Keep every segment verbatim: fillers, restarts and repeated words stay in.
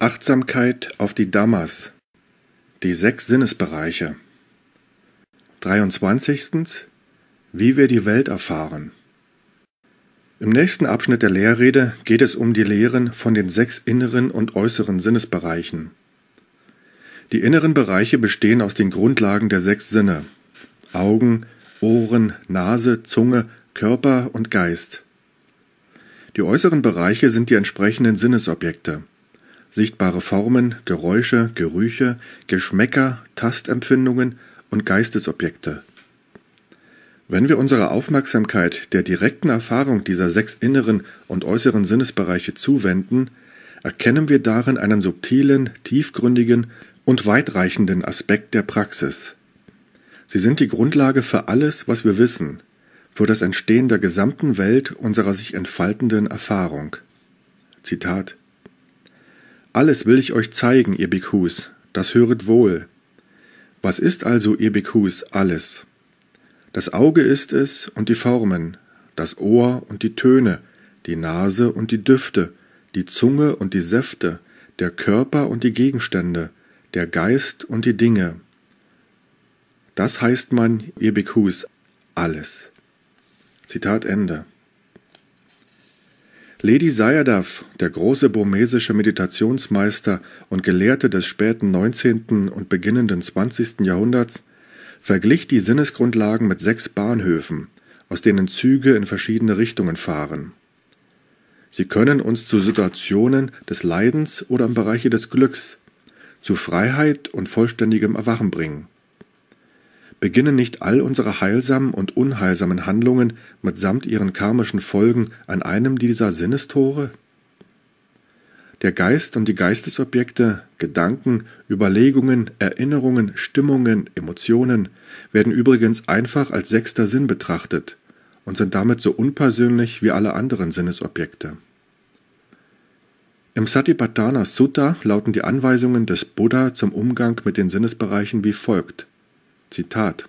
Achtsamkeit auf die Dhammas, die sechs Sinnesbereiche. dreiundzwanzigstens. Wie wir die Welt erfahren. Im nächsten Abschnitt der Lehrrede geht es um die Lehren von den sechs inneren und äußeren Sinnesbereichen. Die inneren Bereiche bestehen aus den Grundlagen der sechs Sinne: Augen, Ohren, Nase, Zunge, Körper und Geist. Die äußeren Bereiche sind die entsprechenden Sinnesobjekte: sichtbare Formen, Geräusche, Gerüche, Geschmäcker, Tastempfindungen und Geistesobjekte. Wenn wir unsere Aufmerksamkeit der direkten Erfahrung dieser sechs inneren und äußeren Sinnesbereiche zuwenden, erkennen wir darin einen subtilen, tiefgründigen und weitreichenden Aspekt der Praxis. Sie sind die Grundlage für alles, was wir wissen, für das Entstehen der gesamten Welt unserer sich entfaltenden Erfahrung. Zitat: Alles will ich euch zeigen, ihr Bhikkhus, das höret wohl. Was ist also, ihr Bhikkhus, alles? Das Auge ist es und die Formen, das Ohr und die Töne, die Nase und die Düfte, die Zunge und die Säfte, der Körper und die Gegenstände, der Geist und die Dinge. Das heißt man, ihr Bhikkhus, alles. Zitat Ende. Ledi Sayadaw, der große burmesische Meditationsmeister und Gelehrte des späten neunzehnten und beginnenden zwanzigsten Jahrhunderts, verglich die Sinnesgrundlagen mit sechs Bahnhöfen, aus denen Züge in verschiedene Richtungen fahren. Sie können uns zu Situationen des Leidens oder im Bereiche des Glücks, zu Freiheit und vollständigem Erwachen bringen. Beginnen nicht all unsere heilsamen und unheilsamen Handlungen mitsamt ihren karmischen Folgen an einem dieser Sinnestore? Der Geist und die Geistesobjekte, Gedanken, Überlegungen, Erinnerungen, Stimmungen, Emotionen werden übrigens einfach als sechster Sinn betrachtet und sind damit so unpersönlich wie alle anderen Sinnesobjekte. Im Satipatthana Sutta lauten die Anweisungen des Buddha zum Umgang mit den Sinnesbereichen wie folgt. Zitat: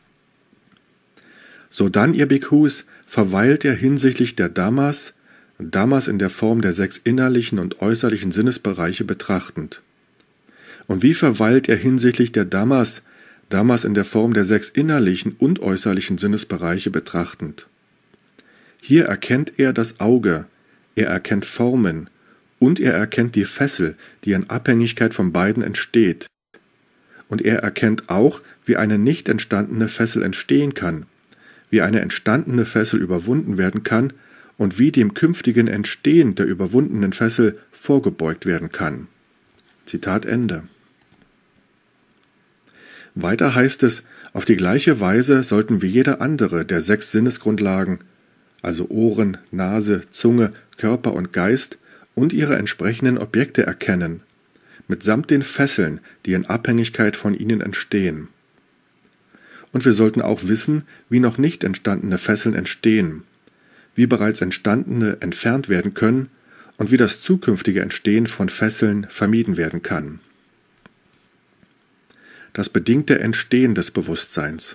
Sodann, ihr Bhikkhus, verweilt ihr hinsichtlich der Dhammas, Dhammas in der Form der sechs innerlichen und äußerlichen Sinnesbereiche betrachtend. Und wie verweilt er hinsichtlich der Dhammas, Dhammas in der Form der sechs innerlichen und äußerlichen Sinnesbereiche betrachtend? Hier erkennt er das Auge, er erkennt Formen und er erkennt die Fessel, die in Abhängigkeit von beiden entsteht. Und er erkennt auch, wie eine nicht entstandene Fessel entstehen kann, wie eine entstandene Fessel überwunden werden kann und wie dem künftigen Entstehen der überwundenen Fessel vorgebeugt werden kann. Zitat Ende. Weiter heißt es, auf die gleiche Weise sollten wir jede andere der sechs Sinnesgrundlagen, also Ohren, Nase, Zunge, Körper und Geist und ihre entsprechenden Objekte erkennen, mitsamt den Fesseln, die in Abhängigkeit von ihnen entstehen. Und wir sollten auch wissen, wie noch nicht entstandene Fesseln entstehen, wie bereits entstandene entfernt werden können und wie das zukünftige Entstehen von Fesseln vermieden werden kann. Das bedingte Entstehen des Bewusstseins.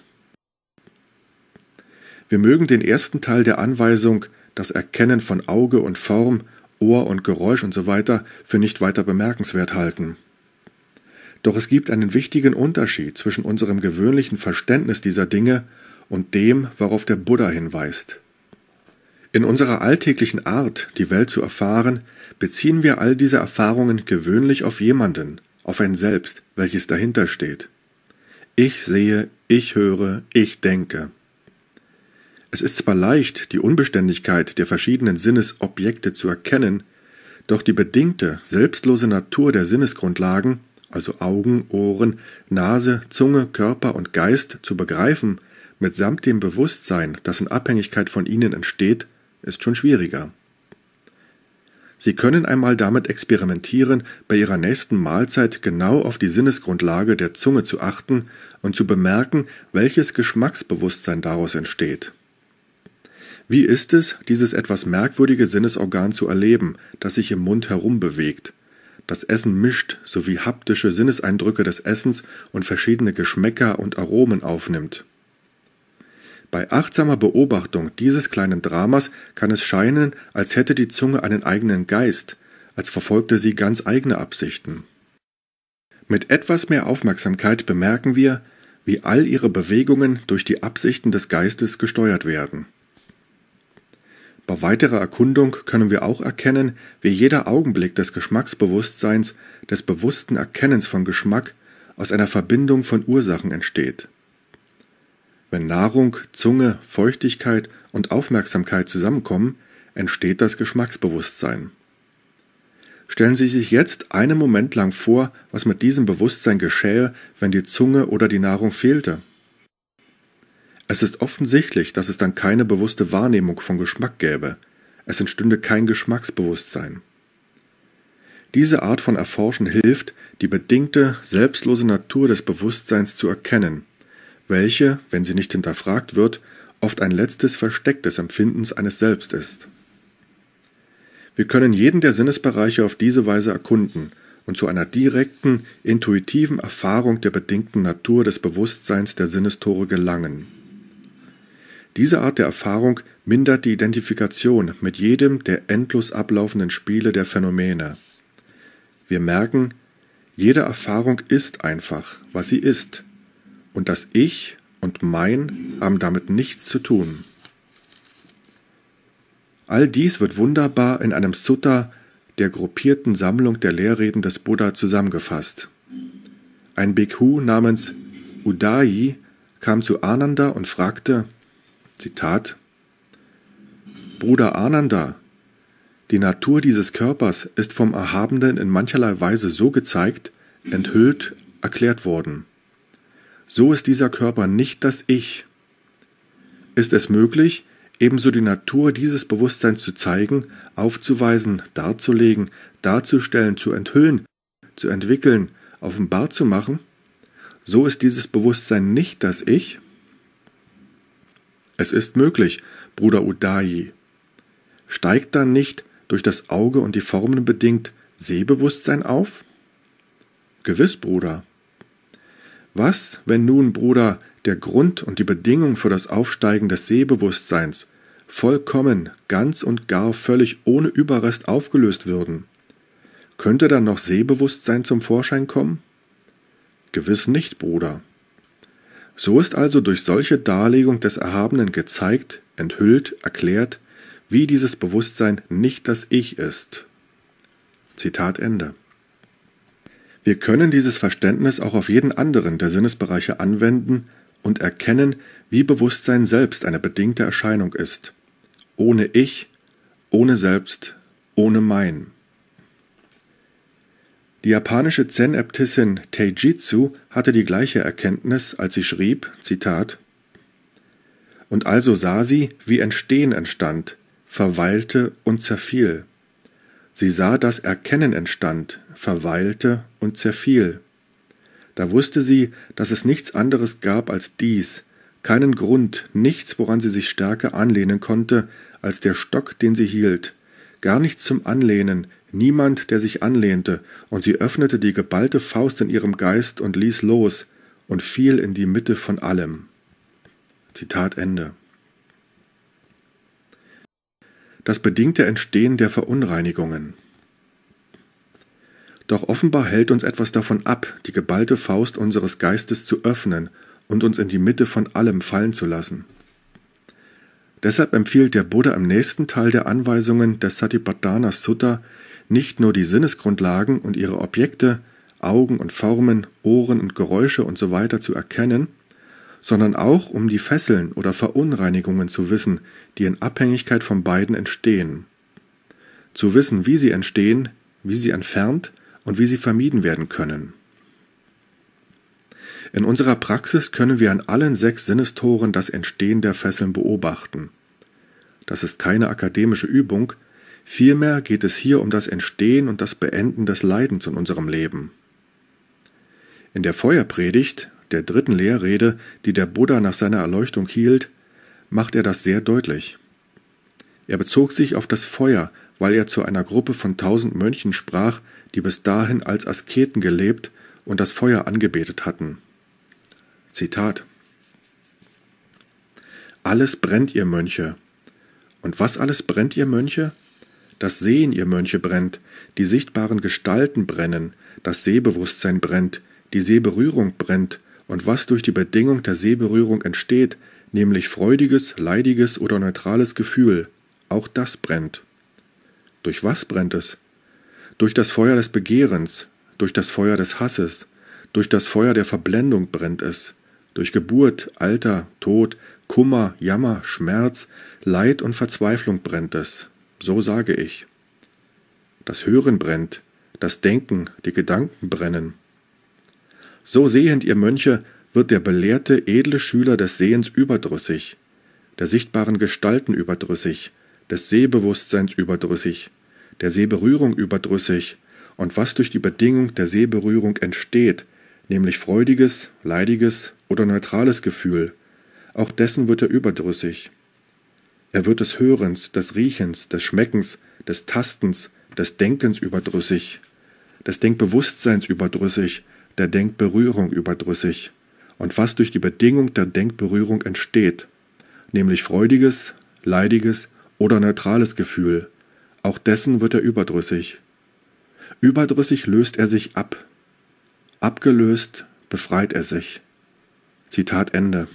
Wir mögen den ersten Teil der Anweisung, das Erkennen von Auge und Form, Ohr und Geräusch usw. für nicht weiter bemerkenswert halten. Doch es gibt einen wichtigen Unterschied zwischen unserem gewöhnlichen Verständnis dieser Dinge und dem, worauf der Buddha hinweist. In unserer alltäglichen Art, die Welt zu erfahren, beziehen wir all diese Erfahrungen gewöhnlich auf jemanden, auf ein Selbst, welches dahinter steht. Ich sehe, ich höre, ich denke. Es ist zwar leicht, die Unbeständigkeit der verschiedenen Sinnesobjekte zu erkennen, doch die bedingte, selbstlose Natur der Sinnesgrundlagen, also Augen, Ohren, Nase, Zunge, Körper und Geist, zu begreifen, mitsamt dem Bewusstsein, das in Abhängigkeit von ihnen entsteht, ist schon schwieriger. Sie können einmal damit experimentieren, bei Ihrer nächsten Mahlzeit genau auf die Sinnesgrundlage der Zunge zu achten und zu bemerken, welches Geschmacksbewusstsein daraus entsteht. Wie ist es, dieses etwas merkwürdige Sinnesorgan zu erleben, das sich im Mund herumbewegt, das Essen mischt sowie haptische Sinneseindrücke des Essens und verschiedene Geschmäcker und Aromen aufnimmt? Bei achtsamer Beobachtung dieses kleinen Dramas kann es scheinen, als hätte die Zunge einen eigenen Geist, als verfolgte sie ganz eigene Absichten. Mit etwas mehr Aufmerksamkeit bemerken wir, wie all ihre Bewegungen durch die Absichten des Geistes gesteuert werden. Bei weiterer Erkundung können wir auch erkennen, wie jeder Augenblick des Geschmacksbewusstseins, des bewussten Erkennens von Geschmack, aus einer Verbindung von Ursachen entsteht. Wenn Nahrung, Zunge, Feuchtigkeit und Aufmerksamkeit zusammenkommen, entsteht das Geschmacksbewusstsein. Stellen Sie sich jetzt einen Moment lang vor, was mit diesem Bewusstsein geschähe, wenn die Zunge oder die Nahrung fehlte. Es ist offensichtlich, dass es dann keine bewusste Wahrnehmung von Geschmack gäbe. Es entstünde kein Geschmacksbewusstsein. Diese Art von Erforschen hilft, die bedingte, selbstlose Natur des Bewusstseins zu erkennen, welche, wenn sie nicht hinterfragt wird, oft ein letztes Versteck des Empfindens eines Selbst ist. Wir können jeden der Sinnesbereiche auf diese Weise erkunden und zu einer direkten, intuitiven Erfahrung der bedingten Natur des Bewusstseins der Sinnestore gelangen. Diese Art der Erfahrung mindert die Identifikation mit jedem der endlos ablaufenden Spiele der Phänomene. Wir merken, jede Erfahrung ist einfach, was sie ist, und das Ich und Mein haben damit nichts zu tun. All dies wird wunderbar in einem Sutta der gruppierten Sammlung der Lehrreden des Buddha zusammengefasst. Ein Bhikkhu namens Udayi kam zu Ananda und fragte, Zitat, Bruder Ananda, die Natur dieses Körpers ist vom Erhabenen in mancherlei Weise so gezeigt, enthüllt, erklärt worden. So ist dieser Körper nicht das Ich. Ist es möglich, ebenso die Natur dieses Bewusstseins zu zeigen, aufzuweisen, darzulegen, darzustellen, zu enthüllen, zu entwickeln, offenbar zu machen? So ist dieses Bewusstsein nicht das Ich? Es ist möglich, Bruder Udayi. Steigt dann nicht, durch das Auge und die Formen bedingt, Sehbewusstsein auf? Gewiss, Bruder. Was, wenn nun, Bruder, der Grund und die Bedingung für das Aufsteigen des Sehbewusstseins vollkommen, ganz und gar völlig ohne Überrest aufgelöst würden? Könnte dann noch Sehbewusstsein zum Vorschein kommen? Gewiss nicht, Bruder. So ist also durch solche Darlegung des Erhabenen gezeigt, enthüllt, erklärt, wie dieses Bewusstsein nicht das Ich ist. Zitat Ende. Wir können dieses Verständnis auch auf jeden anderen der Sinnesbereiche anwenden und erkennen, wie Bewusstsein selbst eine bedingte Erscheinung ist. Ohne Ich, ohne Selbst, ohne Mein. Die japanische Zen-Äbtissin Teijitsu hatte die gleiche Erkenntnis, als sie schrieb, Zitat, Und also sah sie, wie Entstehen entstand, verweilte und zerfiel. Sie sah, dass Erkennen entstand, verweilte und zerfiel. Da wusste sie, dass es nichts anderes gab als dies, keinen Grund, nichts, woran sie sich stärker anlehnen konnte, als der Stock, den sie hielt, gar nichts zum Anlehnen, niemand, der sich anlehnte, und sie öffnete die geballte Faust in ihrem Geist und ließ los und fiel in die Mitte von allem. Zitat Ende. Das bedingte Entstehen der Verunreinigungen. Doch offenbar hält uns etwas davon ab, die geballte Faust unseres Geistes zu öffnen und uns in die Mitte von allem fallen zu lassen. Deshalb empfiehlt der Buddha im nächsten Teil der Anweisungen des Satipatthana Sutta nicht nur die Sinnesgrundlagen und ihre Objekte, Augen und Formen, Ohren und Geräusche usw. zu erkennen, sondern auch um die Fesseln oder Verunreinigungen zu wissen, die in Abhängigkeit von beiden entstehen. Zu wissen, wie sie entstehen, wie sie entfernt und wie sie vermieden werden können. In unserer Praxis können wir an allen sechs Sinnestoren das Entstehen der Fesseln beobachten. Das ist keine akademische Übung, vielmehr geht es hier um das Entstehen und das Beenden des Leidens in unserem Leben. In der Feuerpredigt, der dritten Lehrrede, die der Buddha nach seiner Erleuchtung hielt, macht er das sehr deutlich. Er bezog sich auf das Feuer, weil er zu einer Gruppe von tausend Mönchen sprach, die bis dahin als Asketen gelebt und das Feuer angebetet hatten. Zitat: Alles brennt, ihr Mönche. Und was alles brennt, ihr Mönche? Das Sehen, ihr Mönche, brennt, die sichtbaren Gestalten brennen, das Sehbewusstsein brennt, die Sehberührung brennt, und was durch die Bedingung der Sehberührung entsteht, nämlich freudiges, leidiges oder neutrales Gefühl, auch das brennt. Durch was brennt es? Durch das Feuer des Begehrens, durch das Feuer des Hasses, durch das Feuer der Verblendung brennt es, durch Geburt, Alter, Tod, Kummer, Jammer, Schmerz, Leid und Verzweiflung brennt es, so sage ich. Das Hören brennt, das Denken, die Gedanken brennen. So sehend, ihr Mönche, wird der belehrte, edle Schüler des Sehens überdrüssig, der sichtbaren Gestalten überdrüssig, des Sehbewusstseins überdrüssig, der Sehberührung überdrüssig, und was durch die Bedingung der Sehberührung entsteht, nämlich freudiges, leidiges oder neutrales Gefühl, auch dessen wird er überdrüssig. Er wird des Hörens, des Riechens, des Schmeckens, des Tastens, des Denkens überdrüssig, des Denkbewusstseins überdrüssig, der Denkberührung überdrüssig, und was durch die Bedingung der Denkberührung entsteht, nämlich freudiges, leidiges oder neutrales Gefühl, auch dessen wird er überdrüssig. Überdrüssig löst er sich ab, abgelöst befreit er sich. Zitat Ende.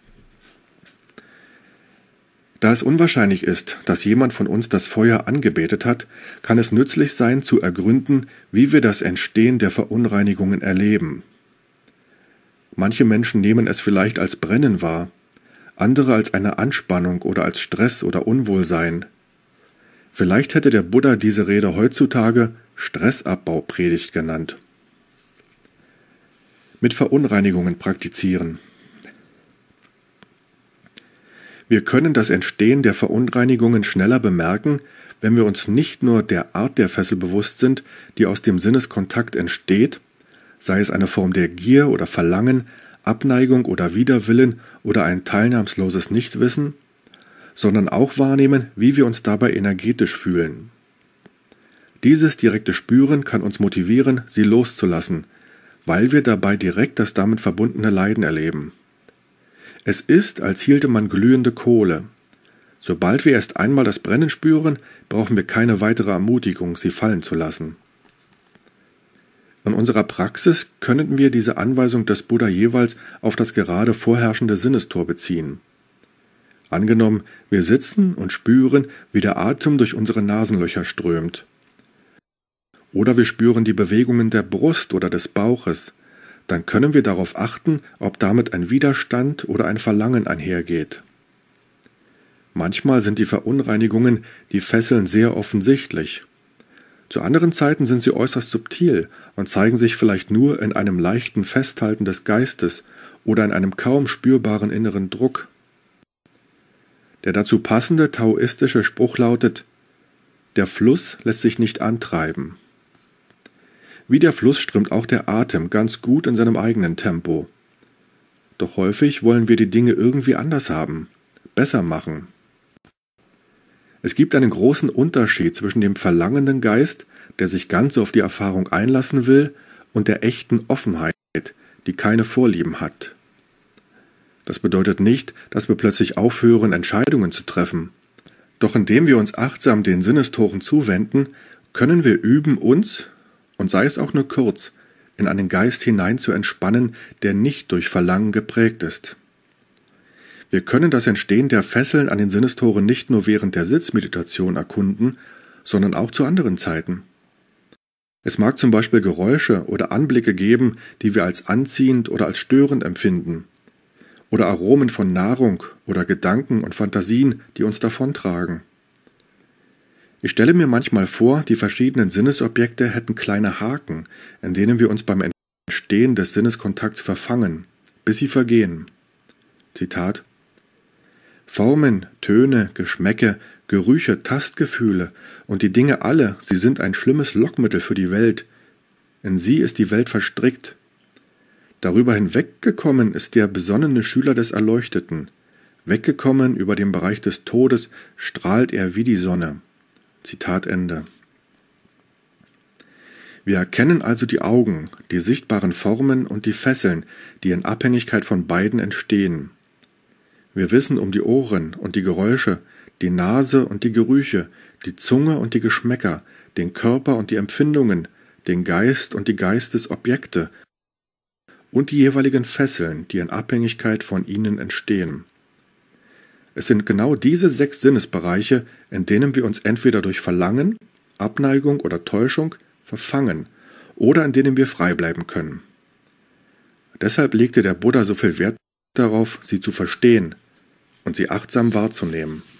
Da es unwahrscheinlich ist, dass jemand von uns das Feuer angebetet hat, kann es nützlich sein, zu ergründen, wie wir das Entstehen der Verunreinigungen erleben. Manche Menschen nehmen es vielleicht als Brennen wahr, andere als eine Anspannung oder als Stress oder Unwohlsein. Vielleicht hätte der Buddha diese Rede heutzutage Stressabbaupredigt genannt. Mit Verunreinigungen praktizieren. Wir können das Entstehen der Verunreinigungen schneller bemerken, wenn wir uns nicht nur der Art der Fessel bewusst sind, die aus dem Sinneskontakt entsteht, sei es eine Form der Gier oder Verlangen, Abneigung oder Widerwillen oder ein teilnahmsloses Nichtwissen, sondern auch wahrnehmen, wie wir uns dabei energetisch fühlen. Dieses direkte Spüren kann uns motivieren, sie loszulassen, weil wir dabei direkt das damit verbundene Leiden erleben. Es ist, als hielte man glühende Kohle. Sobald wir erst einmal das Brennen spüren, brauchen wir keine weitere Ermutigung, sie fallen zu lassen. In unserer Praxis können wir diese Anweisung des Buddha jeweils auf das gerade vorherrschende Sinnestor beziehen. Angenommen, wir sitzen und spüren, wie der Atem durch unsere Nasenlöcher strömt. Oder wir spüren die Bewegungen der Brust oder des Bauches, dann können wir darauf achten, ob damit ein Widerstand oder ein Verlangen einhergeht. Manchmal sind die Verunreinigungen, die Fesseln, sehr offensichtlich. Zu anderen Zeiten sind sie äußerst subtil und zeigen sich vielleicht nur in einem leichten Festhalten des Geistes oder in einem kaum spürbaren inneren Druck. Der dazu passende taoistische Spruch lautet: Der Fluss lässt sich nicht antreiben. Wie der Fluss strömt auch der Atem ganz gut in seinem eigenen Tempo. Doch häufig wollen wir die Dinge irgendwie anders haben, besser machen. Es gibt einen großen Unterschied zwischen dem verlangenden Geist, der sich ganz auf die Erfahrung einlassen will, und der echten Offenheit, die keine Vorlieben hat. Das bedeutet nicht, dass wir plötzlich aufhören, Entscheidungen zu treffen. Doch indem wir uns achtsam den Sinnestoren zuwenden, können wir üben, uns, und sei es auch nur kurz, in einen Geist hinein zu entspannen, der nicht durch Verlangen geprägt ist. Wir können das Entstehen der Fesseln an den Sinnestoren nicht nur während der Sitzmeditation erkunden, sondern auch zu anderen Zeiten. Es mag zum Beispiel Geräusche oder Anblicke geben, die wir als anziehend oder als störend empfinden, oder Aromen von Nahrung oder Gedanken und Fantasien, die uns davontragen. Ich stelle mir manchmal vor, die verschiedenen Sinnesobjekte hätten kleine Haken, in denen wir uns beim Entstehen des Sinneskontakts verfangen, bis sie vergehen. Zitat: Formen, Töne, Geschmäcke, Gerüche, Tastgefühle und die Dinge alle, sie sind ein schlimmes Lockmittel für die Welt. In sie ist die Welt verstrickt. Darüber hinweggekommen ist der besonnene Schüler des Erleuchteten. Weggekommen über den Bereich des Todes strahlt er wie die Sonne. Zitat Ende. Wir erkennen also die Augen, die sichtbaren Formen und die Fesseln, die in Abhängigkeit von beiden entstehen. Wir wissen um die Ohren und die Geräusche, die Nase und die Gerüche, die Zunge und die Geschmäcker, den Körper und die Empfindungen, den Geist und die Geistesobjekte und die jeweiligen Fesseln, die in Abhängigkeit von ihnen entstehen. Es sind genau diese sechs Sinnesbereiche, in denen wir uns entweder durch Verlangen, Abneigung oder Täuschung verfangen oder in denen wir frei bleiben können. Deshalb legte der Buddha so viel Wert darauf, sie zu verstehen und sie achtsam wahrzunehmen.